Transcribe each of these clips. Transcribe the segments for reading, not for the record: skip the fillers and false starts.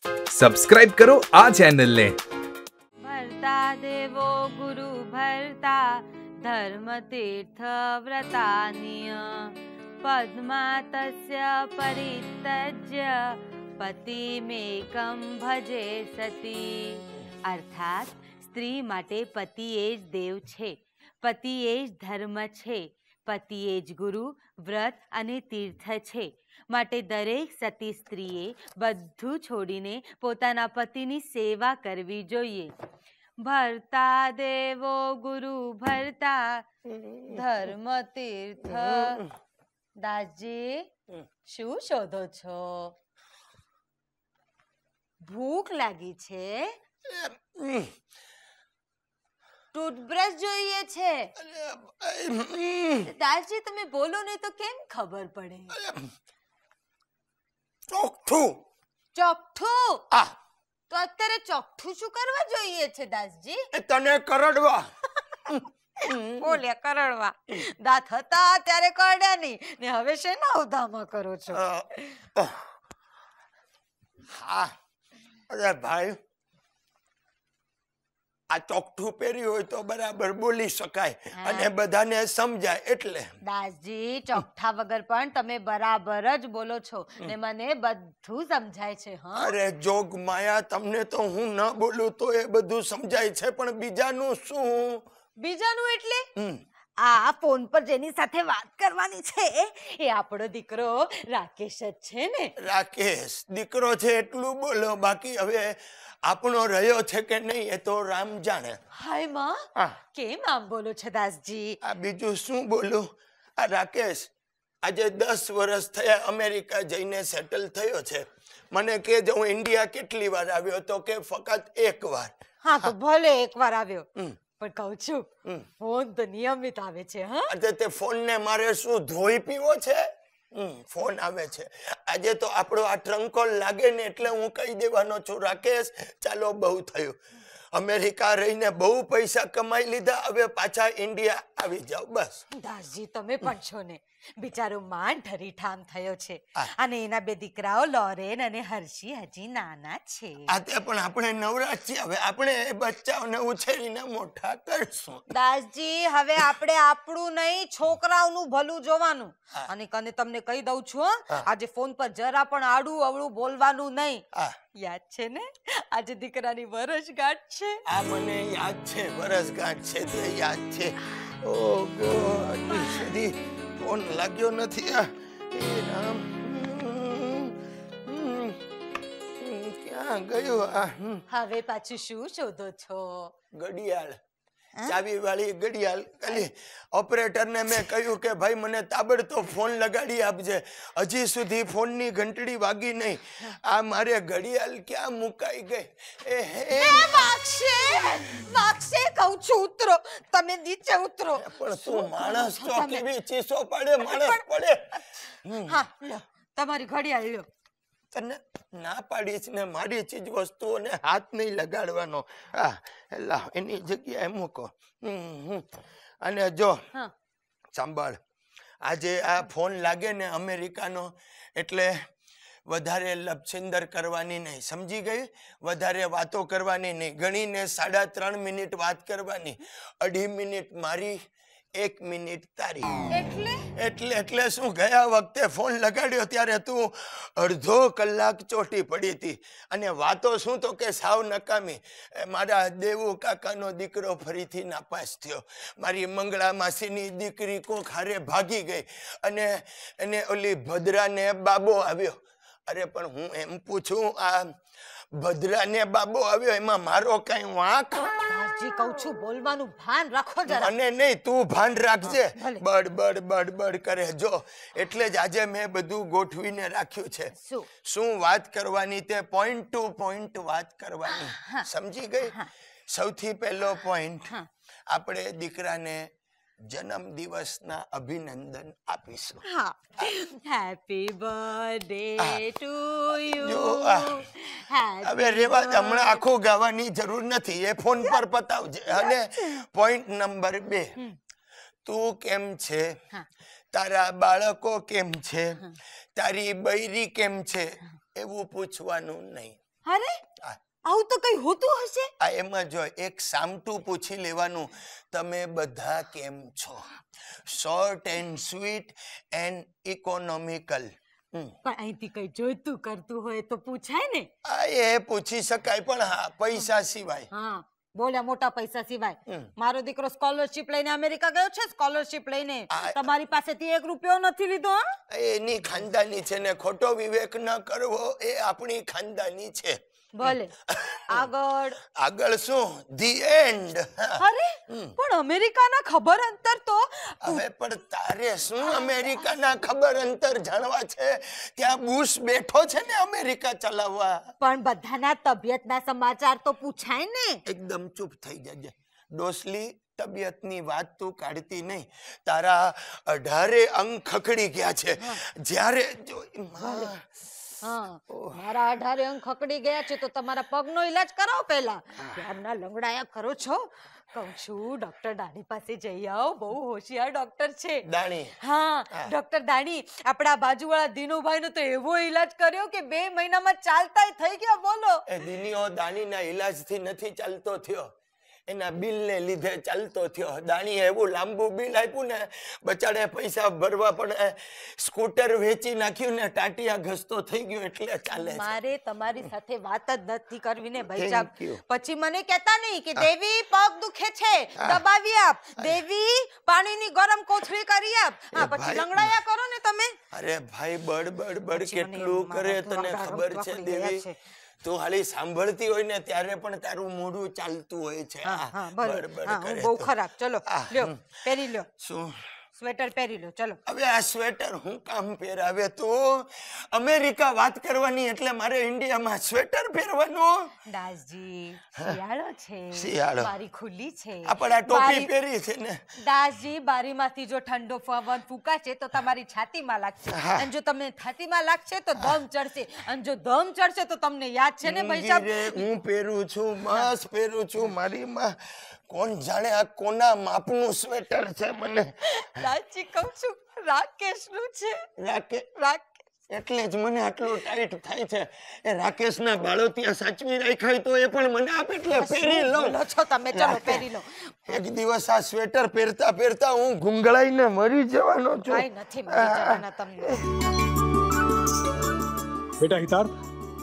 Subscribe કરો આ ચેનલને। ભરતા દેવો ગુરુ ભરતા ધર્મ તીર્થ વ્રતાનિય પદ્મા તસ્ય પરિતજ્ય પતિમેકમ ભજે સતી। અર્થાત સ્ત્રી માટે પતિ એ જ દેવ છે, પતિ એ જ ધર્મ છે, પતિ એ જ ગુરુ, વ્રત અને તીર્થ છે। માટે દરેક સતી સ્ત્રીએ બધું છોડીને પોતાના પતિની સેવા કરવી જોઈએ। ભરતા દેવો ગુરુ ભરતા ધર્મ તીર્થ। દાસજી, શું શોધો છો? ભૂખ લાગી છે? ટૂથબ્રશ જોઈએ છે? દાસજી, તમે બોલો નહીં તો કેમ ખબર પડે? ચોકઠું ચોકઠું? તો અત્યારે ચોકઠું શું કરવા જોઈએ છે દાસજી? તને કરડવા। બોલે કરડવા? દાંત હતા ત્યારે કરડ્યા નહીં ને હવે શેના ઉધામાં કરો છો? હા, અરે ભાઈ, આ ચોકઠું પહેર્યું હોય તો બરાબર બોલી શકાય અને બધાને સમજાય એટલે। દાસજી, ચોકઠા વગર પણ તમે બરાબર જ બોલો છો ને મને બધું સમજાય છે। હા, અરે જોગ માયા, તમને તો હું ન બોલું તો એ બધું સમજાય છે, પણ બીજાનું શું? બીજાનું એટલે આ ફોન પર જેની સાથે વાત કરવાની છે એ આપણો દીકરો રાકેશ જ છે ને? રાકેશ દીકરો છે એટલું બોલો, બાકી હવે આપણો રહ્યો છે કે નહીં એ તો રામ જાણે। હાય માં, કેમ આમ બોલો છો દાસજી? આ બીજું શું બોલું? આ રાકેશ આજે 10 વર્ષ થયા અમેરિકા જઈને સેટલ થયો છે। મને કે હું ઇન્ડિયા કેટલી વાર આવ્યો તો કે ફક્ત એક વાર। હા, તો ભલે એક વાર આવ્યો, પણ કહું છું ફોન તો નિયમિત આવે છે। હા, તે ફોન ને મારે શું ધોઈ પીવો છે? ફોન આવે છે। આજે તો આપણો આ ટ્રંકોલ લાગે ને એટલે હું કહી દેવાનો છું, રાકેશ ચાલો બહુ થયું, અમેરિકા રહીને બહુ પૈસા કમાઈ લીધા, હવે પાછા ઇન્ડિયા આવી જાવ બસ। દાસજી, તમે પણ છો ને, બિચારો માંડ ઠરીઠામ થયો છે અને એના 2 દીકરાઓ લોરેન અને હર્ષી હજી નાના છે। પણ આપણે નવરા છીએ, હવે આપણે એ બચ્ચાઓને ઉછેરીને મોટા કરશું। દાસજી, હવે આપણે આપણું નહીં છોકરાઓનું ભલું જોવાનું। અને કને તમને કહી દઉં છું, આજે ફોન પર જરા પણ આડું અવળું બોલવાનું નહીં। યાદ છે ને, આજે દીકરાની વરસગાંઠ છે? આ મને યાદ છે, વરસગાંઠ છે તે યાદ છે। ઓ ગોડ, સુધી ફોન લાગ્યો નથી। એ રામ, ક્યાં ગયો આ? હવે પાછું શું શોધો છો? ઘડિયાળ, ચાવી વાળી ઘડિયાળ। ખાલી ઓપરેટરને મેં કહ્યું કે ભાઈ મને તાબડતોબ ફોન લગાડી આપજે, હજી સુધી ફોનની ઘંટડી વાગી નહીં। આ મારે ઘડિયાળ ક્યાં મુકાઈ ગઈ? વાગશે કહું છું, ઉતરો, તમે નીચે ઉતરો। પણ તું માણસ તો કેવી ચીસો પાડે, માણસ પડે। હા, લો તમારી ઘડિયાળ લો। તને ના પાડીશ ને મારી ચીજ વસ્તુઓને હાથ નહીં લગાડવાનો। લાવ એની જગ્યાએ મૂકો। અને જો સાંભળ, આજે આ ફોન લાગે ને અમેરિકાનો એટલે વધારે લપછિંદર કરવાની નહીં, સમજી ગઈ? વધારે વાતો કરવાની નહીં, ગણીને 3.5 મિનિટ વાત કરવાની, 2.5 મિનિટ મારી, 1 મિનિટ તારી। એટલે શું, ગયા વખતે ફોન લગાડ્યો ત્યારે તું અડધો કલાક ચોટી પડી હતી અને વાતો શું તો કે સાવ નકામી। મારા દેવું કાકાનો દીકરો ફરીથી નાપાસ થયો, મારી મંગળા માસીની દીકરી કોક હારે ભાગી ગઈ અને એને ઓલી ભદ્રાને બાબો આવ્યો। અરે પણ હું એમ પૂછું, આ ભદ્રાને બાબો આવ્યો એમાં મારો કઈ વાંક? દાસજી, કહું છું બોલવાનું ભાન રાખો જરા। મને નહીં, તું ભાન રાખજે। બડ બડ બડ બડ કરે જો, એટલે જ આજે મેં બધું ગોઠવીને રાખ્યું છે। શું વાત કરવાની તે પોઈન્ટ ટુ પોઈન્ટ વાત કરવાની, સમજી ગઈ? સૌથી પહેલો પોઈન્ટ, આપણે દીકરાને જન્મદિવસના અભિનંદન આપીશું। Happy birthday to you. હવે રેવા દે, હમણાં આખું ગાવાની જરૂર નથી, એ ફોન પર પતાવજે। અને પોઈન્ટ નંબર 2, તું કેમ છે, તારા બાળકો કેમ છે, તારી બૈરી કેમ છે એવું પૂછવાનું નહીં। અરે આવું તો કઈ હોતું હશે. આ એમાં જો એક સામટું પૂછી લેવાનું, તમે બધા કેમ છો? Short and sweet and economical. પણ અહીંથી કઈ જોઈતું કરતું હોય તો પૂછાય ને. આ એ પૂછી શકાય, પણ હા પૈસા સિવાય. હા બોલ્યા મોટા પૈસા સિવાય. મારો દીકરો સ્કોલરશિપ લઈને અમેરિકા ગયો છે. સ્કોલરશિપ લઈને તમારી પાસેથી 1 રૂપિયો નથી લીધો. એની ખાનદાની છે ને, ખોટો વિવેક ન કરવો, એ આપણી ખાનદાની છે. ભલે આગળ શું? The end. અરે પણ અમેરિકાના ખબર અંતર તો હવે પણ તારે શું અમેરિકાના ખબર અંતર જાણવા છે? ત્યાં બુશ બેઠો છે ને અમેરિકા ચલાવવા. પણ બધાના તબિયતના સમાચાર તો પૂછાય ને. એકદમ ચૂપ થઈ જજે ડોસલી. તબિયતની વાત તું કાઢતી નહીં. તારા 18 અંગ ખખડી ગયા છે. જ્યારે મારા 18 અંગ ખકડી ગયા છે તો તમારા પગનો ઈલાજ કરાવો પહેલા. ક્યારના લંગડાયા કરો છો. કહું છું ડોક્ટર દાણી પાસે જઈ આવો. બહુ હોશિયાર ડોક્ટર છે દાણી. હા ડોક્ટર દાણી. આપણા બાજુવાળા દિનુભાઈ નો તો એવો ઈલાજ કર્યો કે 2 મહિનામાં ચાલતા થઈ ગયા. બોલો. એ દિનિયો દાણીના ઈલાજથી નથી ચાલતો થયો, એના બિલને લીધે ચાલતો થયો. દાણીએ એવું લાંબુ બિલ આપ્યું ને, બચાડે પૈસા ભરવા પણ સ્કૂટર વેચી નાખ્યું ને ટાટિયા ઘસતો થઈ ગયો. એટલે ચાલે. મારે તમારી સાથે વાત જ નથી કરવી ને ભાઈ સાહેબ. પછી મને કહેતા નહીં કે દેવી પગ દુખે છે, દબાવી આપ. દેવી પાણીની ગરમ કોથળી કરી આપ. હા પછી લંગડાયા કરો ને તમે. અરે ભાઈ બડ કેટલું કરે તને ખબર છે દેવી? તું હાલી સાંભળતી હોય ને ત્યારે પણ તારું મોઢું ચાલતું હોય છે. બહુ ખરાબ. ચલો લ્યો પહેરી લ્યો. શું? સ્વેટર પહેરી લો. ચલો. હવે આ સ્વેટર હું કામ પહેરાવે? તું અમેરિકા વાત કરવાની એટલે મારે ઇન્ડિયામાં સ્વેટર પહેરવાનું? દાસજી શિયાળો છે, શિયાળો. બારી ખુલ્લી છે. આપણા ટોપી પહેરી છે ને. દાસજી બારીમાંથી જો ઠંડો પવન ફૂંકાશે તો તમારી છાતીમાં લાગશે, અને જો તમને છાતીમાં લાગશે તો દમ ચડશે, અને જો દમ ચડશે તો તમને યાદ છે ને ભાઈ સાહેબ? હું પહેરું છું, મસ્ત પહેરું છું. મારી માં કોણ જાણે આ કોના માપનું સ્વેટર છે. મને દાસજી કહું છું રાકેશ નું છે. રાકેશ એટલે જ મને આટલું ટાઈટ થાય છે. એ રાકેશના બાળો ત્યાં સાચવી રાખ્યા હોય તો એ પણ મને આપે એટલે પહેરી લો છો તમે. ચલો પહેરી લો. એક દિવસ આ સ્વેટર પહેરતા પહેરતા હું ગુંગળાઈને મરી જવાનો છું. કાઈ નથી મરી જવાના તમને. બેટા હિતાર્થ,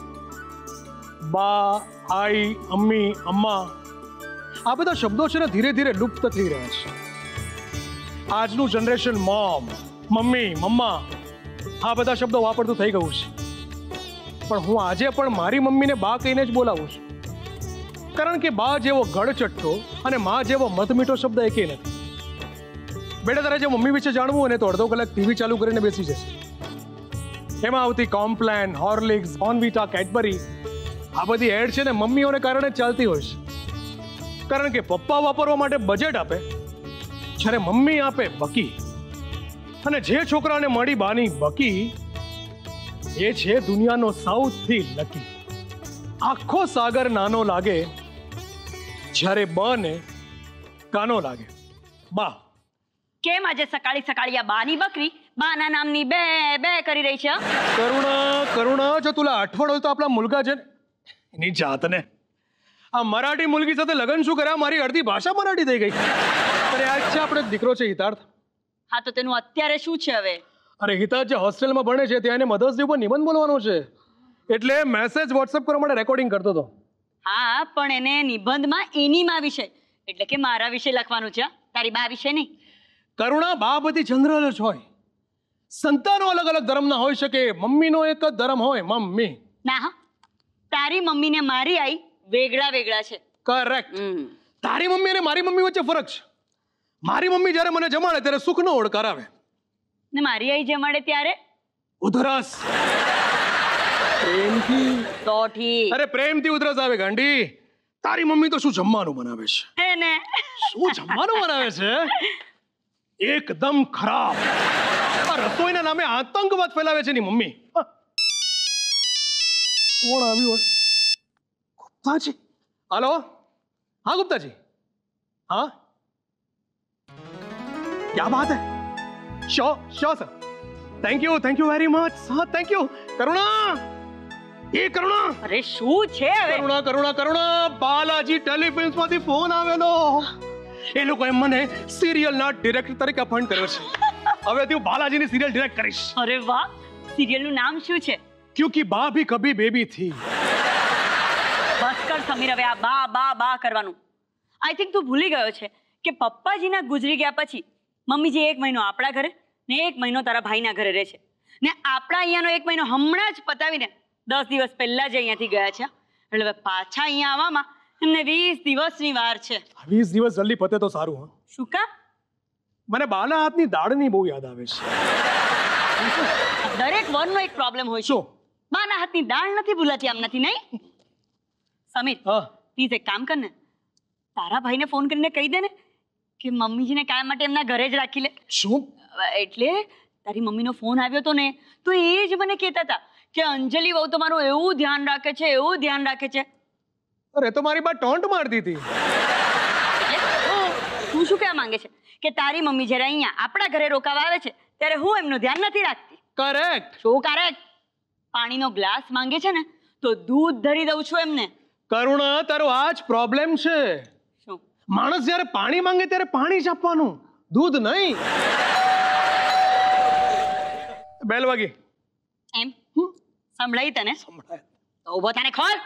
બા, આઈ, અમ્મી, અમ્મા, આ બધા શબ્દો છે ને ધીરે ધીરે લુપ્ત થઈ રહ્યા છે. આજનું જનરેશન મોમ, મમ્મી, મમ્મા આ બધા શબ્દો વાપરતું થઈ ગયું છે. પણ હું આજે પણ મારી મમ્મીને બા કહીને જ બોલાવું છું, કારણ કે બા જેવો ગળચટ્ટો અને મા જેવો મધમીઠો શબ્દ એકે નથી. બેટા તારે જે મમ્મી વિશે જાણવું હોય ને તો અડધો કલાક ટીવી ચાલુ કરીને બેસી જશે. એમાં આવતી કોમ્પ્લેન, હોર્લિક્સ, બોર્નવિટા, કેડબરી આ બધી એડ છે ને મમ્મીઓને કારણે ચાલતી હોય છે. કારણ કે પપ્પા વાપરવા માટે બજેટ આપે, જ્યારે મમ્મી આપે બકી. અને જે છોકરાને મળી બાની બકી એ છે દુનિયાનો સૌથી લકી. આખો સાગર નાનો લાગે જ્યારે બને કાનો લાગે. બા કેમ આજે સકાળી સકાળી આ બાની બકરી બાના નામની બે બે કરી રહી છે? કરુણા જો તુલા અઠવાડ હોય તો આપણા મુલગા છે એની જાતને આ મરાઠી મુલગી સાથે લગન શું કર્યા? મારી અડધી ભાષા મરાઠી થઈ ગઈ. અરે આજ છે આપણે દીકરો છે હિતાર્થ. હા તો તેનું અત્યારે શું છે હવે? અરે હિતાર્થ જે હોસ્ટેલમાં ભણે છે ત્યાં એને મધર્સ ડે પર નિબંધ બોલવાનો છે, એટલે મેસેજ વોટ્સએપ કરવા માટે રેકોર્ડિંગ કરતો હતો. હા પણ એને નિબંધમાં એની માં વિશે એટલે કે મારા વિશે લખવાનું છે, તારી બા વિશે નહીં. કરુણા, બા બધી જનરલ જ હોય. સંતાનો અલગ અલગ ધર્મના હોઈ શકે, મમ્મીનો એક જ ધર્મ હોય મમ્મી. ના હા, તારી મમ્મી ને મારી આઈ વેગળા વેગળા છે. કરેક્ટ. તારી મમ્મી અને મારી મમ્મી વચ્ચે ફરક છે. મારી મમ્મી જ્યારે મને જમાડે ત્યારે સુખનો ઓળ કરાવે ને મારી આઈ જમાડે ત્યારે ઉધરસ. પ્રેમથી તો ઠીક. અરે પ્રેમથી ઉધરસ આવે ગાંડી. તારી મમ્મી તો શું જમવાનું બનાવે છે? એને શું જમવાનું બનાવે છે? એકદમ ખરાબ. આ રસોઈના નામે આતંકવાદ ફેલાવે છે ની મમ્મી. કોણ આવ્યું? ગુપ્તાજી. હાલો. હા ગુપ્તાજી. हाँ क्या बात है? Sure sir. Thank you very much. हाँ थैंक यू. करुणा એ કરુણા, અરે શું છે હવે? કરુણા કરુણા કરુણા, બાલાજી ટેલિફિલ્મ્સ માંથી ફોન આવેલો. એ લોકોએ મને સિરિયલના ડિરેક્ટર તરીકે અપોઇન્ટ કર્યો છે. હવેથી હું બાલાજીની સિરિયલ ડિરેક્ટ કરીશ. અરે વાહ, સિરિયલનું નામ શું છે? ક્યોંકि બા ભી કભી બેબી થી. બસ કર સમીર, હવે આ બા બા બા કરવાનું. આઈ થિંક તું ભૂલી ગયો છે કે પપ્પાજીના ગુજરી ગયા પછી મમ્મીજી 1 મહિનો આપણા ઘરે ને 1 મહિનો તારા ભાઈના ઘરે રહે છે, ને આપણા અહીંયાનો 1 મહિનો હમણાં જ પતાવીને 10 દિવસ પહેલા જ અહીંયાથી ગયા છે. એટલે હવે પાછા અહીંયા આવવામાં એમને 20 દિવસની વાર છે. 20 દિવસ જલ્દી પતે તો સારું. હા, શું કામ? મને બાના હાથની દાળની બહુ યાદ આવે છે. દરેક વનનો એક પ્રોબ્લેમ હોય છે. શું? બાના હાથની દાળ નથી ભૂલાતી આમનાથી, નહીં? સમીર, હા, પ્લીઝ એક કામ કર ને, તારા ભાઈને ફોન કરીને કહી દે ને કે મમ્મીજીને કાયમ માટે એમના ઘરે જ રાખી લે. શું? એટલે તારી મમ્મીનો ફોન આવ્યો હતો ને, તો એ જ મને કહેતા હતા કે અંજલિ બહુ તમારું એવું ધ્યાન રાખે છે, એવું ધ્યાન રાખે છે. અરે તો મારી બા ટોન્ટ મારતી હતી. તું શું કહેવા માંગે છે કે તારી મમ્મી જ્યારે અહીંયા આપણા ઘરે રોકાવા આવે છે ત્યારે હું એમનું ધ્યાન નથી રાખતી? કરેક્ટ. શું કરેક્ટ? પાણીનો ગ્લાસ માંગે છે ને તો દૂધ ધરી દઉં છું એમને. કરુણા, તારો આ જ પ્રોબ્લેમ છે. શું? માણસ જ્યારે પાણી માંગે ત્યારે પાણી જ આપવાનું, દૂધ નહીં. બેલ વાગી. એમ સંભળાઈ તને? સંભળાય. તો ઊભો થાને, ખોલ.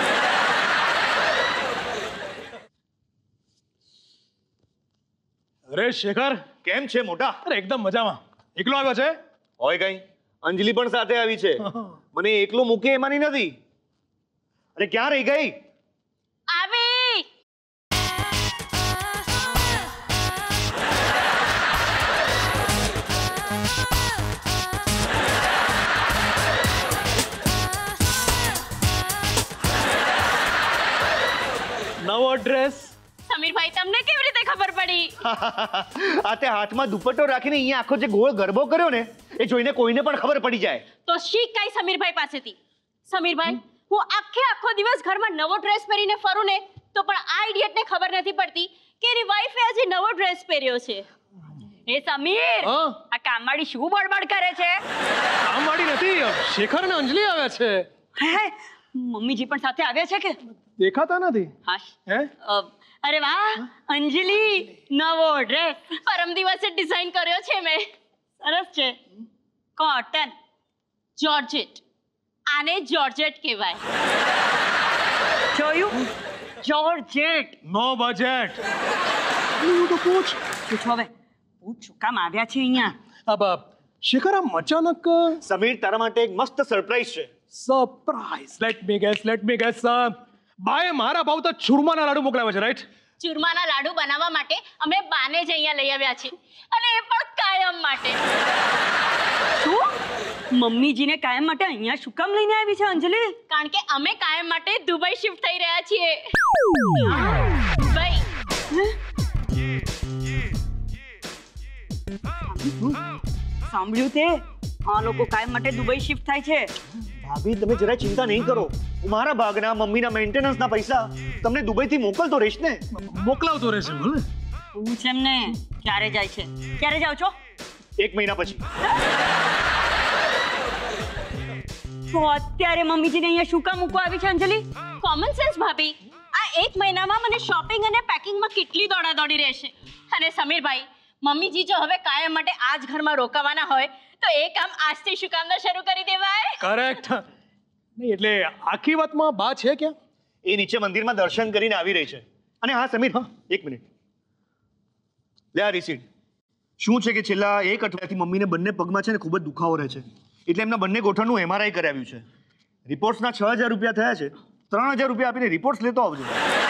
અરે શેખર, કેમ છે મોટા? અરે એકદમ મજામાં. એકલો આવ્યો છે? હોય કઈ, અંજલિ પણ સાથે આવી છે. મને એકલો મૂકે એમાંની નથી. અરે ક્યાં રહી ગઈ? આવી. નવો ડ્રેસ. સમીરભાઈ, તમને કેવી રીતે ખબર પડી? આ તે હાથમાં દુપટ્ટો રાખીને અહીંયા આખો જે ગોળ ગરબો કર્યો ને, એ જોઈને કોઈને પણ ખબર પડી જાય. તો શીખ કઈ સમીરભાઈ પાસેથી. સમીરભાઈ, હું આખો દિવસ ઘરમાં નવો ડ્રેસ પહેરીને ફરું ને તો પણ આ ઇડિયટને ખબર નથી પડતી કે એની વાઈફે આજે નવો ડ્રેસ પહેર્યો છે. એ સમીર, આ કામવાળી શું બડબડ કરે છે? કામવાળી નથી, શેખર અને અંજલિ આવ્યા છે. હે, મમ્મીજી પણ સાથે આવ્યા છે કે? દેખાતા નથી. હાશ. હે? અરે વાહ, અંજલિ, નવો ડ્રેસ પરમ દિવસે ડિઝાઇન કર્યો છે મેં. સરસ છે. Cotton, georgette. આને જોર્જેટ કહેવાય. જોયું? જોર્જેટ. No budget. હું તો પૂછ. પૂછો હવે, પૂછ શું કામ આવ્યા છે અહીંયા? અબ શેખર, આમ અચાનક. સમીર, તારા માટે એક મસ્ત સરપ્રાઈઝ છે. સરપ્રાઈઝ. Let me guess. બાએ મારા ભાવ તો ચૂરમાના લાડુ મોકલાવ્યા છે, રાઈટ? ચૂરમાના લાડુ બનાવવા માટે અમે બાને જ અહીંયા લઈ આવ્યા છે, અને એ પણ કાયમ માટે. શું? મમ્મીજીને કાયમ માટે અહીંયા શું કામ લઈને આવી છે અંજલિ? કારણ કે અમે કાયમ માટે દુબઈ શિફ્ટ થઈ રહ્યા છીએ. દુબઈ. સાંભળ્યું તે? આ લોકો કાયમ માટે દુબઈ શિફ્ટ થાય છે. ભાભી, તમે જરા ચિંતા નહીં કરો. હું મારા ભાગના મમ્મીના મેન્ટેનન્સના પૈસા તમને દુબઈથી મોકલતો રહીશ ને. મોકલાવતો રહેશે. ભલે. પૂછ એમને ક્યારે જાય છે. ક્યારે જાઓ છો? 1 મહિના પછી. તો અત્યારે મમ્મીજીને અહીંયા શું કામ મૂકવા આવી છે અંજલિ? કોમન સેન્સ ભાભી. આ 1 મહિનામાં મને શોપિંગ અને પેકિંગમાં કેટલી દોડાદોડી રહેશે. અને સમીરભાઈ, મમ્મીજી જો હવે કાયમ માટે આ જ ઘરમાં રોકાવાના હોય તો એ કામ આજથી શું કામ ન શરૂ કરી દેવાય? કરેક્ટ. નહીં એટલે આખી વાતમાં બા છે ક્યાં? એ નીચે મંદિરમાં દર્શન કરીને આવી રહી છે. અને હા સમીર, 1 મિનિટ. લે આ રિસીટ. શું છે કે છેલ્લા 1 અઠવાડિયાથી મમ્મીને બંને પગમાં છે ને ખૂબ જ દુખાવો રહે છે, એટલે એમના બંને ગોઠણનું MRI કરાવ્યું છે. રિપોર્ટ્સના 6000 રૂપિયા થયા છે. 3000 રૂપિયા આપીને રિપોર્ટ્સ લેતો આવજો.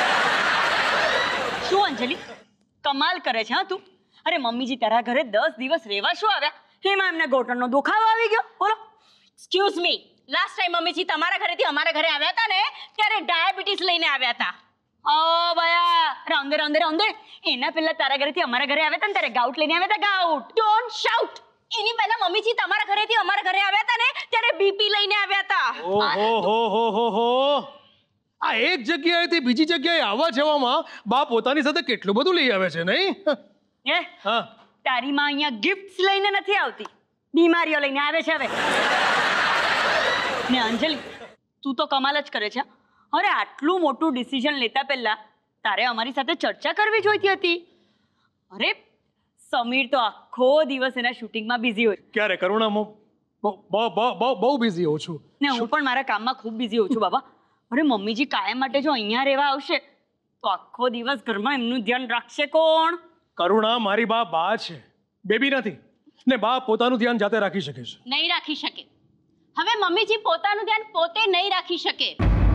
શું અંજલિ, કમાલ કરે છે હા તું? અરે મમ્મીજી તારા ઘરે 10 દિવસ રહેવા શું આવ્યા? એમાં એમને ગોઠણનો દુખાવો આવી ગયો. બોલો. એક્સક્યુઝ મી, લાસ્ટ ટાઈમ મમ્મીજી તમારા ઘરેથી અમારા ઘરે આવ્યા હતા ને ત્યારે ડાયાબિટીસ લઈને આવ્યા હતા. ઓ ભયા, રાઉંદે. એના પહેલા તારા ઘરેથી અમારા ઘરે આવ્યા હતા ને ત્યારે ગાઉટ લઈને આવ્યા હતા. ગાઉટ. Don't shout. એની પહેલા મમ્મીજી તમારા ઘરેથી અમારા ઘરે આવ્યા હતા ને ત્યારે બીપી લઈને આવ્યા હતા. ઓહો. આ એક જગ્યાએથી બીજી જગ્યાએ આવવા જવામાં બા પોતાની સાથે કેટલું બધું લઈ આવે છે, નહીં? હા. તારી માં અહીંયા ગિફ્ટ્સ લઈને નથી આવતી, બીમારીઓ લઈને આવે છે હવે. ને અંજલિ, તું તો કમાલ જ કરે છે. અરે આટલું મોટું ડિસિઝન લેતા પહેલા તારે અમારી સાથે ચર્ચા કરવી જોઈતી હતી. અરે સમીર તો આખો દિવસ એના શૂટિંગમાં બિઝી હોય. ક્યારે કરુણા બહુ બિઝી હોઉં છું ને હું પણ મારા કામમાં ખૂબ બિઝી હોઉં છું બાબા. અરે મમ્મીજી કાયમ માટે જો અહીંયા રહેવા આવશે તો આખો દિવસ ઘરમાં એમનું ધ્યાન રાખશે કોણ? કરુણા મારી બા છે, બેબી નથી ને બા પોતાનું ધ્યાન જાતે રાખી શકે છે. નહીં રાખી શકે. હવે મમ્મીજી પોતાનું ધ્યાન પોતે નહીં રાખી શકે.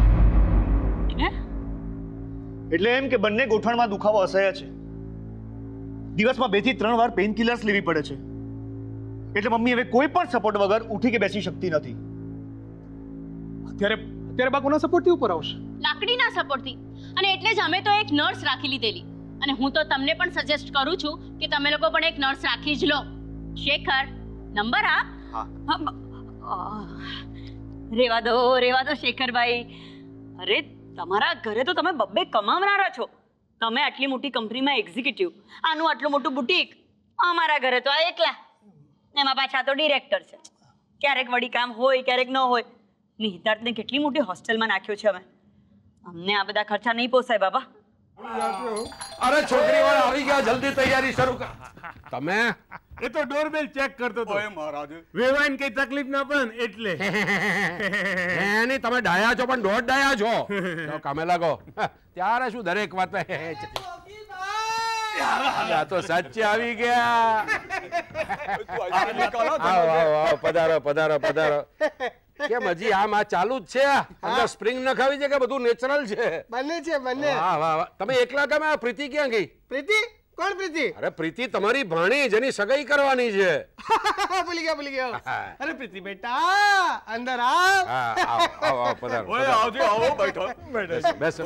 એટલે એમ કે બંને ગોઠણમાં દુખાવો અસહ્ય છે. દિવસમાં 2 થી 3 વાર પેઇન કિલર્સ લેવી પડે છે. એટલે મમ્મી હવે કોઈ પણ સપોર્ટ વગર ઉઠી કે બેસી શકતી નથી. અત્યારે બા કોના સપોર્ટથી ઉપર આવશે? લાકડીના સપોર્ટથી. અને એટલે જ અમે તો એક નર્સ રાખી લીધેલી. અને હું તો તમને પણ સજેસ્ટ કરું છું કે તમે લોકો પણ એક નર્સ રાખી જ લો. શેખર, નંબર આપ. રેવા દો શેખરભાઈ. અરે તમારા ઘરે તો તમે બબ્બે કમાવનારા છો. તમે આટલી મોટી કંપનીમાં એક્ઝિક્યુટિવ, આનું આટલું મોટું બુટીક. અમારા ઘરે તો આ એકલા, એમાં પાછા તો ડિરેક્ટર છે. ક્યારેક વળી કામ હોય ક્યારેક ન હોય. નિહિતાર્થને કેટલી મોટી હોસ્ટેલમાં નાખ્યો છે અમે. અમને આ બધા ખર્ચા નહીં પોસાય બાબા. અરે છોકરી વાળા આવી ગયા, જલ્દી તૈયારી શરૂ કર. તમે એ તો ડોરબેલ ચેક કરતો હતો. ઓય મહારાજ, વેવાઈને કઈ તકલીફ ના પડે એટલે. એની તમે ડાયા છો પણ દોઢ ડાયા છો. કામે લાગો. ત્યારે શું દરેક વાત તો સાચે આવી ગયા. પધારો પધારો પધારો. કેમ હજી આમ આ ચાલુ જ છે? અંદર સ્પ્રિંગ નખાવી છે કે બધું નેચરલ છે? બંને છે બંને. વાહ વાહ. તમે એકલા કેમ? આ પ્રીતિ ક્યાં ગઈ? પ્રીતિ? કોણ પ્રીતિ? અરે પ્રીતિ તમારી ભાણી, જેની સગાઈ કરવાની છે. ભૂલી ગયા. અરે પ્રીતિ બેટા અંદર આવ. આવો પધારો. ઓય આવજો, આવો બેઠો. બેસો.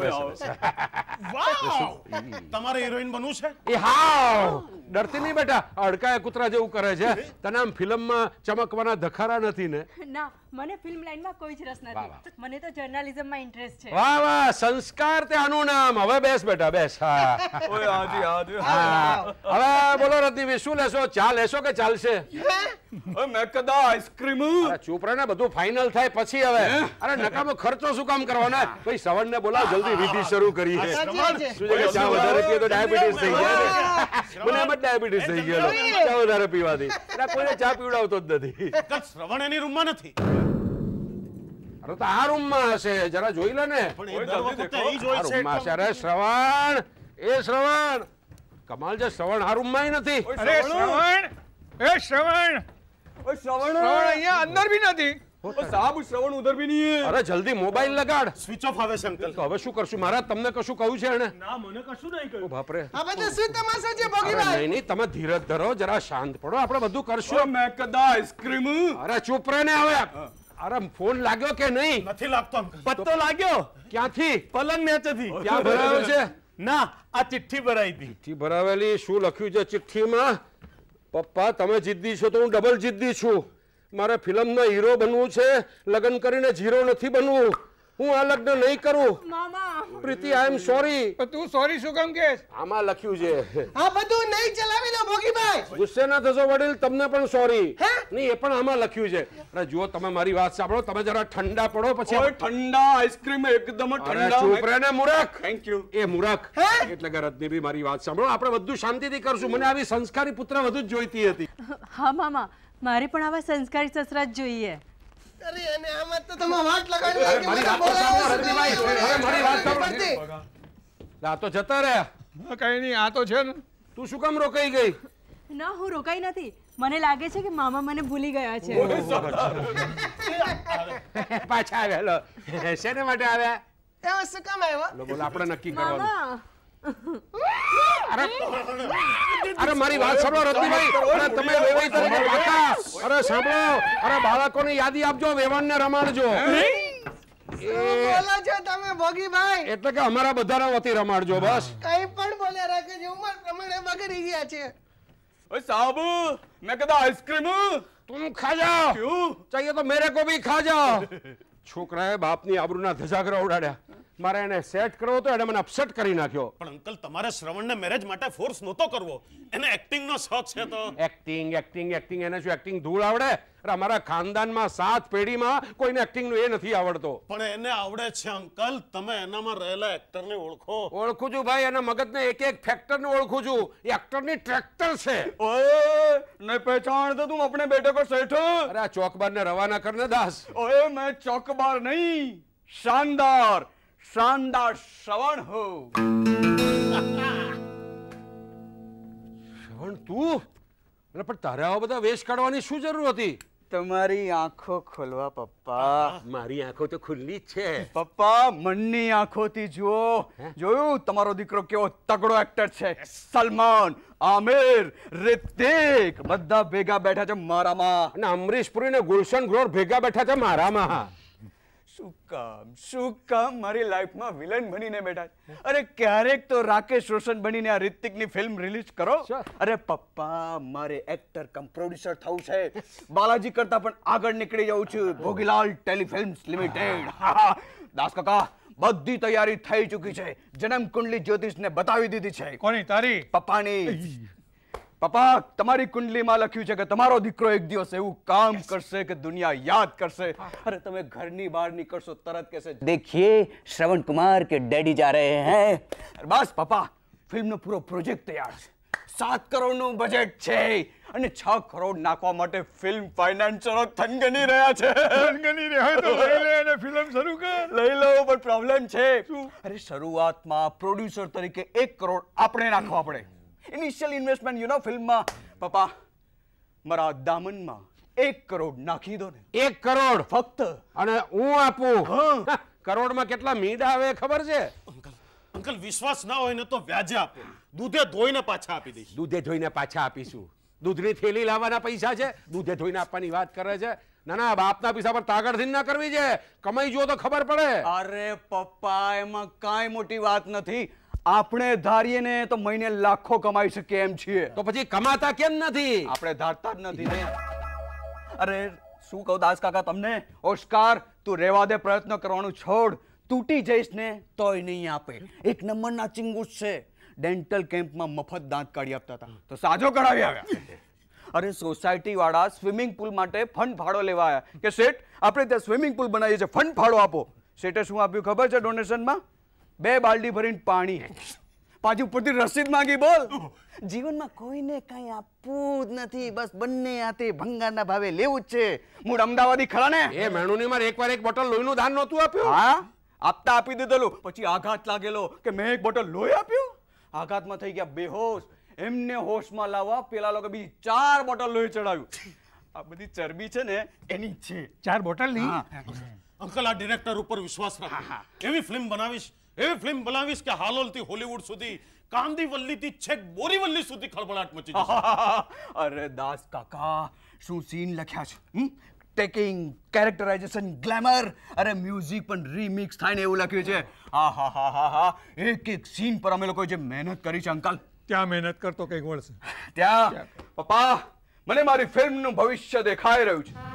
વાવ! તમારે હિરોઈન બનવું છે? એ હાવ ડરતી નહીં બેટા. અડકાયા કૂતરા જેવું કરે છે. તને આમ ફિલ્મમાં ચમકવાના ધખારા નથી ને? ના, મને ફિલ્મ લાઈનમાં કોઈ જ રસ નથી. મને તો જર્નલિઝમમાં ઇન્ટરેસ્ટ છે. વાહ વાહ, સંસ્કાર તે આનું નામ. હવે બેસ બેટા બેસ. હા ઓય આવજો. હવે બોલો રતિભાઈ, શું લેશો? ચા લેશો કે ચાલશે? ઓય મેં કદા આઈસ્ક્રીમ. અરે ચૂપ રહે ને, બધું ફાઇનલ થાય પછી. હવે અરે નકામો ખર્ચો શું કામ કરવાનો? ભાઈ શ્રવણને બોલાવ, જલ્દી વિધિ શરૂ કરીએ. શું છે કે ચા વધારે પીએ તો ડાયાબિટીસ થઈ જાય. મને એમ જ ડાયાબિટીસ થઈ ગયેલો ચા વધારે પીવાથી. એટલે કોઈને ચા પીવડાવતો જ નથી. શ્રવણ એની રૂમમાં નથી. અરે તો આ રૂમમાં હશે, જરા જોઈ લે ને. રૂમમાં હશે. અરે શ્રવણ, એ શ્રવણ, કમાલ છે. શ્રવણ આ રૂમમાં નથી. અરે શ્રવણ, એ શ્રવણ, ઓય શ્રવણ અહીંયા અંદર ભી નથી. સાહેબ શ્રવણ ઉધર ભી નહીં હે. અરે જલ્દી મોબાઈલ લગાડ. સ્વિચ ઓફ આવે છે અંકલ. તો હવે શું કરશું? મારા તમને કશું કહ્યું છે એને? ના, મને કશું નહીં કહ્યું. બાપ રે. આ બધું શું તમાશો છે ભોગીભાઈ? નહીં, તમે ધીરજ ધરો, જરા શાંત પડો. આપણે બધું કરશું. મેં કદા આઈસ્ક્રીમ. અરે ચૂપ રહે ને હવે. અરે ફોન લાગ્યો કે નહીં? નથી લાગતો અંકલ. પત્તો લાગ્યો. ક્યાંથી? પલંગ નીચેથી. ક્યાં ભરાયો છે? ના, આ ચિઠ્ઠી ભરાઈ હતી. ચિઠ્ઠી ભરાવેલી. શું લખ્યું છે ચિઠ્ઠીમાં? પપ્પા તમે જિદ્દી છો તો હું ડબલ જિદ્દી છું. મારે ફિલ્મનો હીરો બનવું છે. લગ્ન કરીને ઝીરો નથી બનવું. હું આ લગ્ન નહીં કરું. મામા પ્રીતિ, આઈ એમ સોરી. તું સોરી શું કામ કે? આમાં લખ્યું છે. આ બધું નહીં ચલાવી લો ભોગીભાઈ. ગુસ્સે ના થશો વડીલ, તમને પણ સોરી. નહીં, એ પણ આમાં લખ્યું છે. અરે જુઓ, તમે મારી વાત સાંભળો. તમે જરા ઠંડા પડો પછી. ઠંડા આઈસ્ક્રીમ એકદમ ઠંડા. ચૂપ રહે ને મૂર્ખ. Thank you. એ મૂર્ખ એટલે કે રત્ની મારી વાત સાંભળો. આપણે બધું શાંતિથી કરશું. મને આવી સંસ્કારી પુત્ર વધુ જ જોઈતી હતી. હા મામા, મારે પણ આવા સંસ્કારી સસરા જ જોઈએ. અરે અને આમાં તો તમે વાટ લગાડી. મારી વાત સાંભળો રત્નીભાઈ. હવે મારી વાત સાંભળો. આ તો જતા રહ્યા. કઈ નહીં, આ તો છે ને. તું શું કામ રોકાઈ ગઈ? ના, હું રોકાઈ નથી. મને લાગે છે કે મામા મને ભૂલી ગયા છે. પાછા આવ્યા. શેને માટે આવ્યા? એમાં શું કામ આવ્યો? બોલો, આપણે નક્કી કરવાનું. મામા અરે મારી વાત સાંભળો રત્નીભાઈ. અરે તમે વેવાઈ તરીકે પાકા. અરે સાંભળો. અરે બાળકોની યાદી આપજો, વેવાણને રમાડજો. બોલો છો તમે ભોગીભાઈ? એટલે કે અમારા બધાના વતી રમાડજો બસ. કઈ પણ બોલ્યા રાખે છે. ઉંમર પ્રમાણે બગડી ગયા છે. ओए साहब मैं कहता आइसक्रीम तुम खा जाओ क्यों चाहिए तो मेरे को भी खा जाओ છોકરાએ બાપની આબરૂના ધજાગરા ઉડાડ્યા મારે એને સેટ કરવો તો એને મને અપસેટ કરી નાખ્યો પણ અંકલ તમારે શ્રવણને મેરેજ માટે ફોર્સ નહોતો કરવો એને એક્ટિંગનો શોખ છે તો એક્ટિંગ એક્ટિંગ એક્ટિંગ એને શું એક્ટિંગ ધૂળ આવડે અમારા ખાનદાનમાં 7 પેઢીમાં કોઈને એક્ટિંગનું એ નથી આવડતો. પણ એને આવડે છે અંકલ. તમે એનામાં રહેલા એક્ટરને ઓળખો. ઓળખું છું ભાઈ, એના મગજને એક એક ફેક્ટરને ઓળખું છું. એ એક્ટરની ટ્રેક્ટર છે. ओए नहीं पहचानते तुम अपने बेटे को सेठ? અરે આ ચોકબારને રવાના કરને દાસ. ओए मैं चौकबार नहीं, शानदार शानदार श्रवण हूँ. શ્રવણ તું? અરે પણ તારે આવા બધા વેશ કાઢવાની શું જરૂર હતી? તમારી આંખો ખોલવા પપ્પા. મારી આંખો તો ખુલ્લી જ છે પપ્પા. મનની આંખોથી જુઓ. જોયું તમારો દીકરો કેવો તગડો એક્ટર છે. સલમાન, આમિર, રિતિક બધા ભેગા બેઠા છે મારામાં. અને અમરીશ પુરી ને ગુલશન ગ્રોવર ભેગા બેઠા છે મારામાં. શું કામ મારી લાઈફમાં વિલન બનીને બેઠા છે? અરે ક્યારેક તો રાકેશ રોશન બનીને આ રિતિકની ફિલ્મ રિલીઝ કરો. અરે પપ્પા, મારે એક્ટર કમ પ્રોડ્યુસર થવું છે. બાલાજી કરતા પણ આગળ નીકળી જવું છું. ભોગીલાલ ટેલિફિલ્મ્સ લિમિટેડ. દાસ કાકા, બધી તૈયારી થઈ ચૂકી છે. જન્મ કુંડલી જ્યોતિષને બતાવી દીધી છે. કોની? તારી? પપ્પાની. પપ્પા, તમારી કુંડલીમાં લખ્યું છે કે તમારો દીકરો એક દિવસ એવું કામ કરશે કે દુનિયા યાદ કરશે. અરે તમે ઘરની બહાર નીકળશો તરત કહેશે, देखिए श्रवण कुमार के डैडी जा रहे हैं. બસ પપ્પા, ફિલ્મનો પૂરો પ્રોજેક્ટ તૈયાર છે. 7 કરોડનું બજેટ છે અને 6 કરોડ નાખવા માટે ફિલ્મ ફાઇનાન્સરો થનગની રહ્યા છે. થનગની રહ્યા તો લઈ લે અને ફિલ્મ શરૂ કર. લઈ લો, પણ પ્રોબ્લેમ છે. અરે શરૂઆતમાં પ્રોડ્યુસર તરીકે 1 કરોડ આપણે નાખવા પડે. ઇનિશિયલ ઇન્વેસ્ટમેન્ટ યુ નો ફિલ્મમાં. પપ્પા, મારા દામનમાં 1 કરોડ નાખી દો ને. 1 કરોડ ફક્ત. અને હું આપું. કરોડમાં કેટલા મીંડા આવે ખબર છે? અંકલ, વિશ્વાસ ના હોય ને તો વ્યાજે આપો. દૂધે ધોઈને પાછા આપી દઈશ. દૂધે ધોઈને પાછા આપીશું. દૂધની થેલી લાવવાના પૈસા છે, દૂધે ધોઈને આપવાની વાત કરે છે. ના ના, બાપના પૈસા પર તાગડથી ના કરવી છે. કમાઈ જો તો ખબર પડે. અરે પપ્પા, એમાં કાંઈ મોટી વાત નથી. આપણે ધારીએ ને તો મહિને લાખો કમાઈ શકીએ એમ છીએ. તો પછી કમાતા કેમ નથી? આપણે ધારતા જ નથી ને. અરે શું કહું દાસ કાકા તમને? ઓસ્કાર, તું રેવા દે, પ્રયત્ન કરવાનું છોડ. તૂટી જઈશ ને તોય નહીં આપે. એક નંબરના ચિંગુસ છે. ડેન્ટલ કેમ્પમાં મફત દાંત કાઢી આપતા હતા તો સાજો કઢાવી આવ્યા. અરે સોસાયટી વાળા સ્વિમિંગ પુલ માટે ફંડ ફાળો લેવા આવ્યા કે શેઠ, આપણે ત્યાં સ્વિમિંગ પુલ બનાવીએ છીએ, ફંડ ફાળો આપો. શેઠે શું આપ્યું ખબર છે ડોનેશનમાં? 2 બાલડી ભરીને પાણી. પાછી ઉપરથી રસીદ માંગી. બોલ, જીવનમાં કોઈને કાંઈ આપવું જ નથી. બસ બંને હાથે ભંગારના ભાવે લેવું જ છે. મૂળ અમદાવાદી ખરા ને? એ મેણુની માર એકવાર 1 બોટલ લોહીનું દાન નહોતું આપ્યું? હા, આપતા આપી દીધેલું. પછી આઘાત લાગેલો કે મેં 1 બોટલ લોહી આપ્યું. આઘાતમાં થઈ ગયા બેહોશ. એમને હોશમાં લાવવા પેલા લોકો બીજી 4 બોટલ લોહી ચડાવ્યું. આ બધી ચરબી છે ને એની છે. 4 બોટલ ની? અંકલ, આ ડિરેક્ટર ઉપર વિશ્વાસ રાખો. એવી ફિલ્મ બનાવીશ કે હાલોલથી હોલીવુડ સુધી, કાંદીવલ્લીથી છેક બોરીવલ્લી સુધી ખળભળાટ મચી જશે. અરે દાસ કાકા, શું સીન લખ્યા છે. Taking, characterization, glamour. અરે મ્યુઝિક પણ રીમિક્સ થાય ને એવું લખ્યું છે. હા. એક સીન પર અમે લોકોએ જે મહેનત કરી છે અંકલ. ત્યાં મહેનત કરતો કંઈક વળશે. ત્યાં પપ્પા, મને મારી ફિલ્મનું ભવિષ્ય દેખાઈ રહ્યું છે.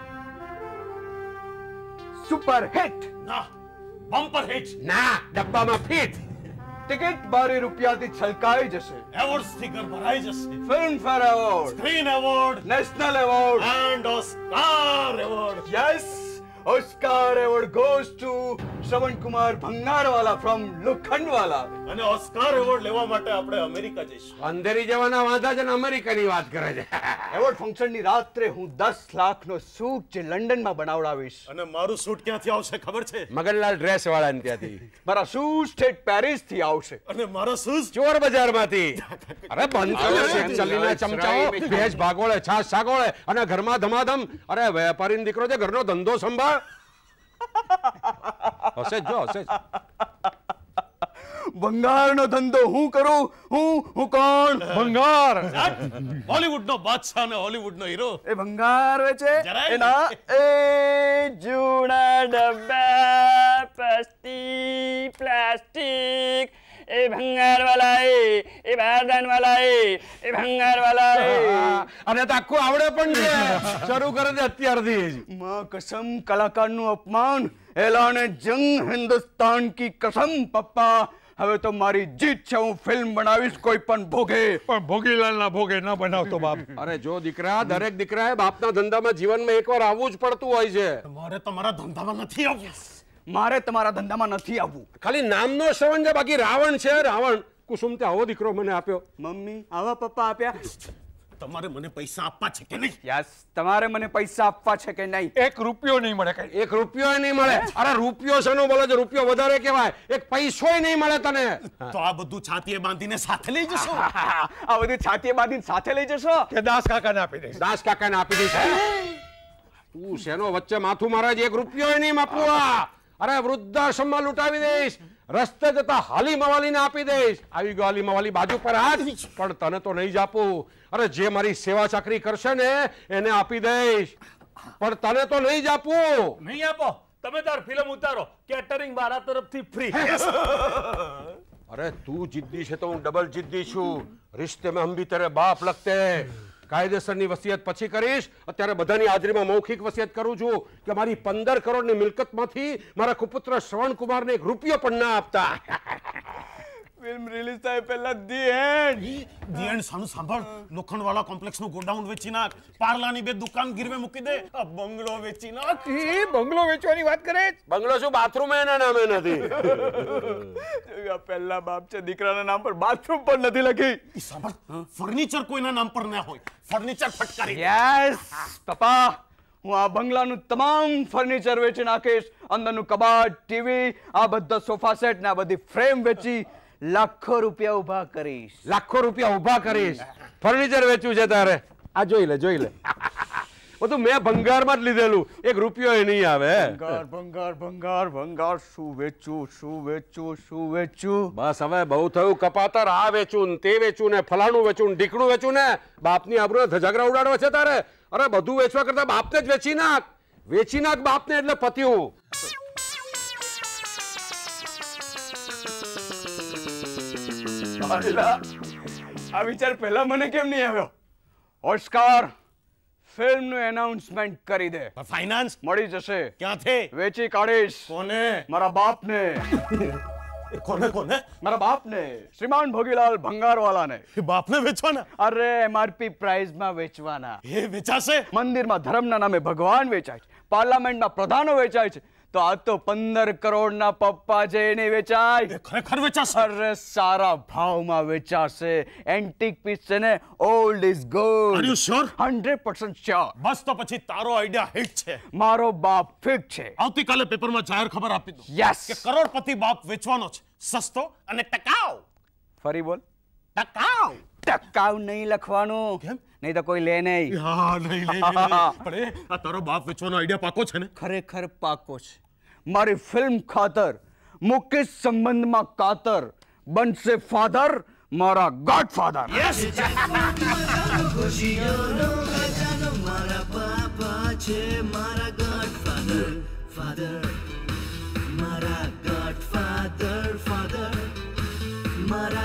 સુપર હિટ ના, બમ્પર હિટ ના, ડબ્બામાં ફિટ. ટિકિટ 12 રૂપિયાથી છલકાઈ જશે. એવોર્ડ સ્ટીકર ભરાઈ જશે. Filmfare award, screen award, national award and Oscar award. Yes, Oscar award goes to Shravan Kumar Bhangarwala from Lokhandwala. અને ઓસ્કાર એવોર્ડ લેવા માટે આપણે અમેરિકા જઈશું. અંધેરી જવાના વાંધા છે ને અમેરિકાની વાત કરે છે. એવોર્ડ ફંક્શનની રાત્રે હું 10 લાખનો સૂટ જે લંડનમાં બનાવડાવીશ. અને મારું સૂટ ક્યાંથી આવશે ખબર છે? મગનલાલ ડ્રેસ વાળાને ત્યાંથી. મારા શૂઝ સ્ટેટ પેરિસ થી આવશે. અને મારા શૂઝ ચોર બજારમાંથી. અરે બંધ કરો ચલીના ચમચાઓ, ભેજ ભાગોળે, છાશ સાગોળે અને ઘરમાં ધમાધમ. અરે વેપારીનો દીકરો છે, ઘરનો ધંધો સંભાળ. હશે જો હશે. ભંગારનો ધંધો હું કરું? હું કોણ? ભંગાર. હોલીવુડ નો બાદશાહ ને હોલીવુડ નો હીરો. એ ભંગાર વેચે એના એ જૂના ડબ્બા, પ્લાસ્ટિક, એ ભંગાર વાલા, એ બારદાન વાલા, એ ભંગાર વાલા. અને તો આખું આવડે પણ છે. શરૂ કરે છે અત્યારથી જ. માં કસમ, કલાકારનું અપમાન. એલાને જંગ હિન્દુસ્તાન કી કસમ. પપ્પા, હવે તો મારી જીત છે, હું ફિલ્મ બનાવીશ કોઈ પણ ભોગે. પણ ભોગીલાલના ભોગે ન બનાવતો બાપ. અરે જો દીકરા, દરેક દીકરાએ બાપના ધંધામાં જીવનમાં એકવાર આવવું જ પડતું હોય છે. મારે તમારા ધંધામાં નથી આવવું. મારે તમારા ધંધામાં નથી આવવું. ખાલી નામનો શ્રવણ છે, બાકી રાવણ છે રાવણ. કુસુમ તે આવો દીકરો મને આપ્યો. મમ્મી આવા પપ્પા આપ્યા. તમારે મને પૈસા આપવા છે કે નહીં? યસ, તમારે મને પૈસા આપવા છે કે નહીં? 1 રૂપિયો નહીં મળે. કઈ 1 રૂપિયો નહીં મળે? અરે રૂપિયો શેનો બોલે છે? રૂપિયો વધારે કહેવાય. 1 પૈસોય નહીં મળે તને. તો આ બધું છાતીએ બાંધીને સાથે લઈ જશો? આ બધું છાતીએ બાંધીને સાથે લઈ જશો કે દાસ કાકાને આપી દઈશ? દાસ કાકાને આપી દઈશ. તું શેનો વચ્ચે માથું મારે છે? 1 રૂપિયો નહીં આપવા. અરે વૃદ્ધાશ્રમમાં લૂંટાવી દઈશ, રસ્તે જતા હાલી મવાલીને આપી દઈશ. આવી ગયો હાલી મવાલી બાજુ પર હાથ. પણ તને તો નહીં જ આપું. અરે જે મારી સેવા ચાકરી કરશે ને એને આપી દઈશ, પણ તને તો નહીં જ આપું. નહીં આપો. તમે તાર ફિલ્મ ઉતારો, કેટરિંગ મારા તરફથી ફ્રી. અરે તું જિદ્દી છે તો હું ડબલ જિદ્દી છું. રિશ્તે में हम भी तेरे बाप लगते. કાયદેસરની વસિયત પછી કરીશ. અત્યારે બધાની હાજરીમાં મૌખિક વસિયત કરું છું કે મારી 15 કરોડની મિલકતમાંથી મારા કુપુત્ર શ્રવણકુમારને 1 રૂપિયો પણ ના આપતા. ફિલ્મ રિલીઝ થાય પહેલા ધી એન્ડ સાનું સાંભળ. લોખંડવાળા કોમ્પ્લેક્સનું ગોડાઉન વેચી નાખ, પાર્લાની 2 દુકાન ગીરવે મૂકી દે, આ બંગલો વેચી નાખ. બંગલો વેચવાની વાત કરે? બંગલો શું બાથરૂમ એના નામે નથી? પહેલા બાપ છે, દીકરાના નામ પર બાથરૂમ પણ નથી લખી. સાંભળ, ફર્નિચર કોઈના નામ પર ના હોય, ફર્નિચર ફટકારી. યસ પપ્પા, હું આ બંગલાનું તમામ ફર્નિચર વેચી નાખીશ. અંદરનું કબાટ, ટીવી, આ બધા સોફા સેટ ને આ બધી ફ્રેમ વેચી લાખો રૂપિયા ઉભા કરીશ. લાખો રૂપિયા ઉભા કરીશ? ફર્નિચર વેચ્યું છે તારે? આ જોઈ લે, જોઈ લે. બધું મેં ભંગારમાં જ લીધેલું. 1 રૂપિયો નહીં આવે. ભંગાર ભંગાર ભંગાર ભંગાર. શું વેચું, શું વેચું, શું વેચું? બસ હવે બહુ થયું કપાતર. આ વેચું ને તે વેચું ને ફલાણું વેચું ને ઢીકણું વેચું ને. બાપની આબરૂને ધજાગરા ઉડાડવા છે તારે? અરે બધું વેચવા કરતા બાપને જ વેચી નાખ. વેચી નાખ બાપને એટલે પત્યું. આ વિચાર પહેલા મને કેમ નહીં આવ્યો? ઓસ્કાર ફિલ્મનું એનાઉન્સમેન્ટ કરી દે. ફાઇનાન્સ મળી જશે. ક્યાંથી? વેચી કાઢીશ. કોને? મારા બાપને. કોને કોને? મારા બાપને, શ્રીમાન ભોગીલાલ ભંગારવાલાને. બાપને વેચવાના? અરે એમઆરપી પ્રાઇઝમાં વેચવાના. એ વેચાશે? મંદિરમાં ધર્મના નામે ભગવાન વેચાય છે, પાર્લામેન્ટમાં પ્રધાનો વેચાય છે, તો આ તો 15 કરોડના પપ્પા છે એને વેચાય. ખરેખર વેચાશે? અરે સારા ભાવમાં વેચાશે. એન્ટિક પીસ છે ને, old is gold. Are you sure? 100% sure. બસ તો પછી તારો આઈડિયા હિટ છે. મારો બાપ ફિક છે. આવતીકાલે પેપરમાં જાહેર ખબર આપી દો. યસ. કે કરોડપતિ બાપ વેચવાનો છે, સસ્તો અને ટકાઉ. ફરી બોલ. ટકાઉ. ટકાઉ નહીં લખવાનું. કેમ? નહીં તો કોઈ લે નહીં. હા, નહીં. પણ આ તારો બાપ વેચવાનો આઈડિયા પાકો છે ને? ખરેખર પાકો છે. મારી ફિલ્મ ખાતર, મુકેશ સંબંધમાં કાતર, બનશે ફાધર મારા ગોડફાધર. યસ. મારા પાપા છે મારા ગોડફાધર. ફાધર મારા ગોડફાધર. ફાધર મારા